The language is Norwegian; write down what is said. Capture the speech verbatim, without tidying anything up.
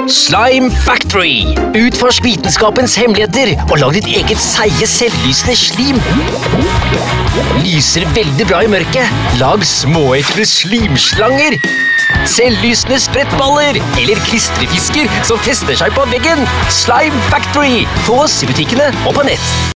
Slime Factory. Utforsk vitenskapens hemmeligheter og lag ditt eget seige, selvlysende slim. Lyser veldig bra i mørket. Lag småekle slimslanger. Selvlysende sprettballer eller klistrefisker som fester seg på veggen. Slime Factory. Få oss i butikkene og på nett.